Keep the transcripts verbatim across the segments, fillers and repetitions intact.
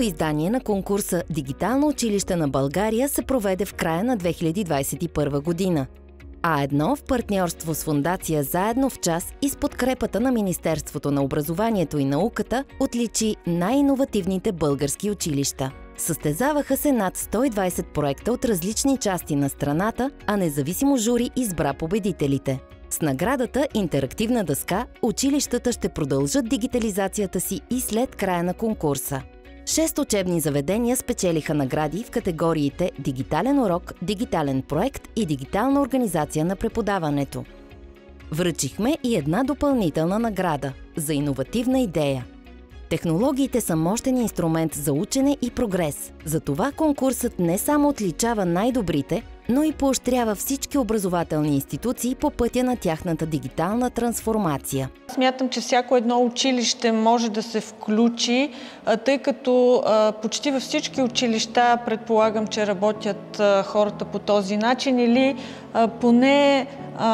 издание на конкурса «Дигитално училище на България» се проведе в края на две хиляди двадесет и първа година. А едно в партньорство с фондация «Заедно в час» и с подкрепата на Министерството на образованието и науката отличи най-иновативните български училища. Състезаваха се над сто и двадесет проекта от различни части на страната, а независимо жури избра победителите. С наградата «Интерактивна дъска» училищата ще продължат дигитализацията си и след края на конкурса. Шест учебни заведения спечелиха награди в категориите «Дигитален урок», «Дигитален проект» и «Дигитална организация на преподаването». Връчихме и една допълнителна награда – за иновативна идея. Технологиите са мощен инструмент за учене и прогрес. Затова конкурсът не само отличава най-добрите, но и поощрява всички образователни институции по пътя на тяхната дигитална трансформация. Смятам, че всяко едно училище може да се включи, тъй като почти във всички училища предполагам, че работят хората по този начин или поне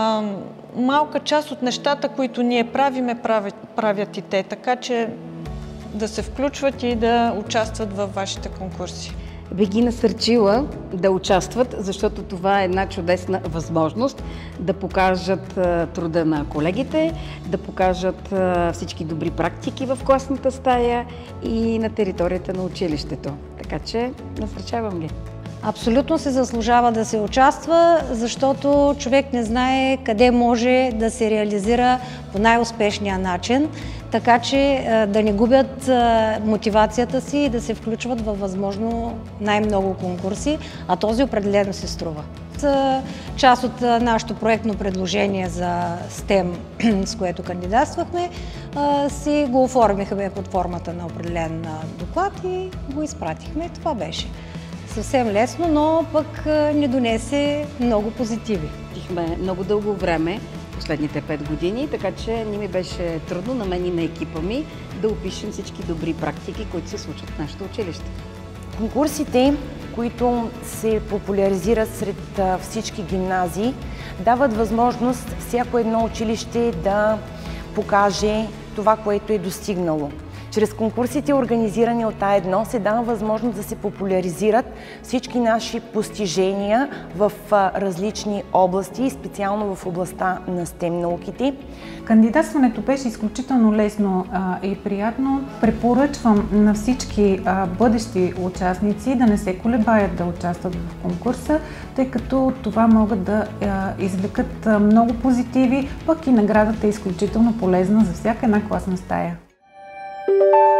малка част от нещата, които ние правиме, правят, правят и те. Така че да се включват и да участват във вашите конкурси. Би ги насърчила да участват, защото това е една чудесна възможност да покажат труда на колегите, да покажат всички добри практики в класната стая и на територията на училището. Така че насърчавам ги. Абсолютно се заслужава да се участва, защото човек не знае къде може да се реализира по най-успешния начин, така че да не губят мотивацията си и да се включват във възможно най-много конкурси, а този определено се струва. Част от нашето проектно предложение за стем, с което кандидатствахме, си го оформихме под формата на определен доклад и го изпратихме. Това беше съвсем лесно, но пък ни донесе много позитиви. Тихме много дълго време, последните пет години, така че не ми беше трудно на мен и на екипа ми да опишем всички добри практики, които се случват в нашето училище. Конкурсите, които се популяризират сред всички гимназии, дават възможност всяко едно училище да покаже това, което е достигнало. Чрез конкурсите, организирани от А едно, се дава възможност да се популяризират всички наши постижения в различни области, специално в областта на стем науките. Кандидатстването беше изключително лесно и приятно. Препоръчвам на всички бъдещи участници да не се колебаят да участват в конкурса, тъй като това могат да извлекат много позитиви, пък и наградата е изключително полезна за всяка една класна стая. Thank you.